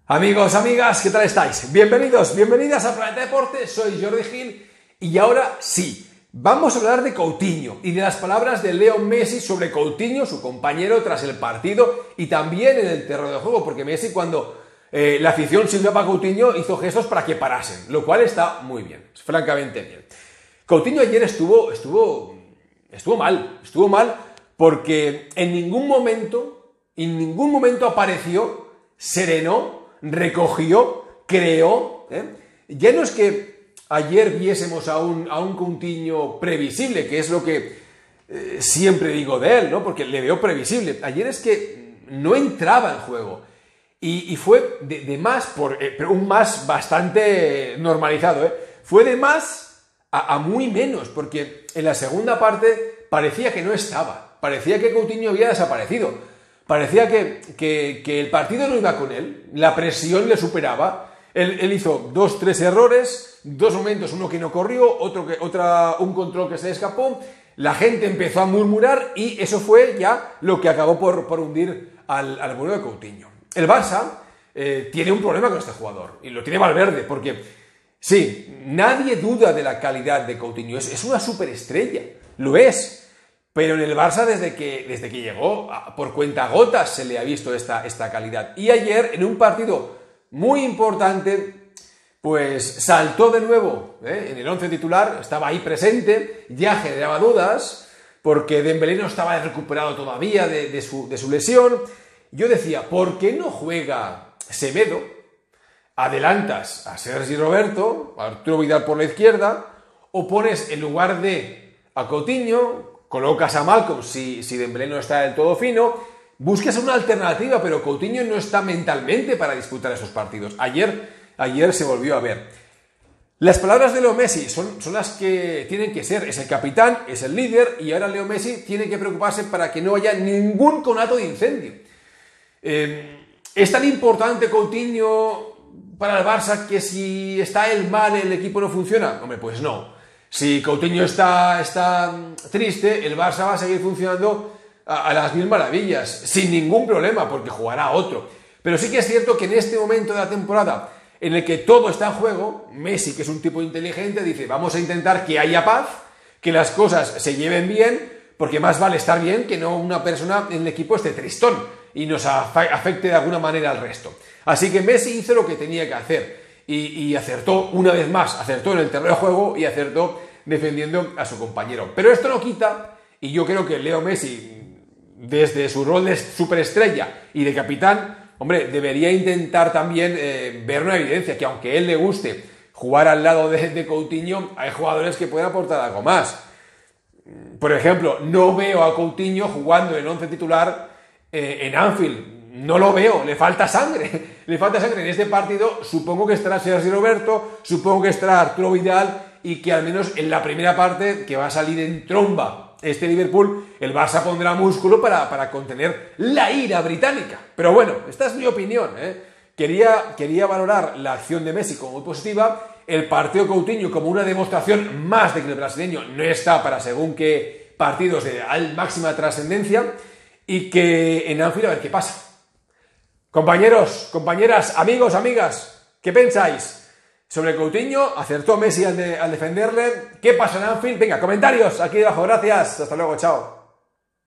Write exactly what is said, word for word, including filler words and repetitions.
Amigos, amigas, ¿qué tal estáis? Bienvenidos, bienvenidas a Planeta Deporte, soy Jordi Gil y ahora sí, vamos a hablar de Coutinho y de las palabras de Leo Messi sobre Coutinho, su compañero tras el partido y también en el terreno de juego, porque Messi cuando eh, la afición silbaba a Coutinho hizo gestos para que parasen, lo cual está muy bien, francamente bien. Coutinho ayer estuvo, estuvo, estuvo mal, estuvo mal porque en ningún momento, en ningún momento apareció, serenó, recogió, creó, ¿eh? Ya no es que ayer viésemos a un, a un Coutinho previsible, que es lo que eh, siempre digo de él, ¿no? Porque le veo previsible. Ayer es que no entraba en juego. Y, y fue de, de más, por, eh, pero un más bastante normalizado, ¿eh? Fue de más a, a muy menos, porque en la segunda parte parecía que no estaba. Parecía que Coutinho había desaparecido. Parecía que, que, que el partido no iba con él, la presión le superaba, él, él hizo dos, tres errores, dos momentos, uno que no corrió, otro que, otra, un control que se le escapó, la gente empezó a murmurar y eso fue ya lo que acabó por, por hundir al, al bueno de Coutinho. El Barça eh, tiene un problema con este jugador, y lo tiene Valverde, porque sí, nadie duda de la calidad de Coutinho, es, es una superestrella, lo es. Pero en el Barça, desde que, desde que llegó, por cuentagotas se le ha visto esta, esta calidad. Y ayer, en un partido muy importante, pues saltó de nuevo, ¿eh? En el once titular, estaba ahí presente, ya generaba dudas, porque Dembélé no estaba recuperado todavía de, de, su, de su lesión. Yo decía, ¿por qué no juega Semedo? Adelantas a Sergi Roberto, a Arturo Vidal por la izquierda, o pones en lugar de a Coutinho, colocas a Malcom si, si Dembélé no está del todo fino, buscas una alternativa, pero Coutinho no está mentalmente para disputar esos partidos. Ayer, ayer se volvió a ver. Las palabras de Leo Messi son, son las que tienen que ser. Es el capitán, es el líder, y ahora Leo Messi tiene que preocuparse para que no haya ningún conato de incendio. Eh, ¿Es tan importante Coutinho para el Barça que si está él mal el equipo no funciona? Hombre, pues no. Si Coutinho está, está triste, el Barça va a seguir funcionando a, a las mil maravillas, sin ningún problema, porque jugará otro. Pero sí que es cierto que en este momento de la temporada, en el que todo está en juego, Messi, que es un tipo inteligente, dice, vamos a intentar que haya paz, que las cosas se lleven bien, porque más vale estar bien que no una persona en el equipo esté tristón y nos afecte de alguna manera al resto. Así que Messi hizo lo que tenía que hacer. Y, y acertó una vez más, acertó en el terreno de juego y acertó defendiendo a su compañero. Pero esto no quita, y yo creo que Leo Messi, desde su rol de superestrella y de capitán, hombre, debería intentar también eh, ver una evidencia, que aunque a él le guste jugar al lado de, de Coutinho, hay jugadores que pueden aportar algo más. Por ejemplo, no veo a Coutinho jugando en el once titular eh, en Anfield. No lo veo, le falta sangre, le falta sangre en este partido. Supongo que estará Sergi Roberto, supongo que estará Arturo Vidal y que al menos en la primera parte, que va a salir en tromba este Liverpool, el Barça pondrá músculo para, para contener la ira británica. Pero bueno, esta es mi opinión, ¿eh? Quería, quería valorar la acción de Messi como muy positiva, el partido de Coutinho como una demostración más de que el brasileño no está para según qué partidos de máxima trascendencia, y que en Anfield a ver qué pasa. Compañeros, compañeras, amigos, amigas, ¿qué pensáis sobre Coutinho? ¿Acertó Messi al, de, al defenderle? ¿Qué pasa en Anfield? Venga, comentarios aquí debajo, gracias, hasta luego, chao.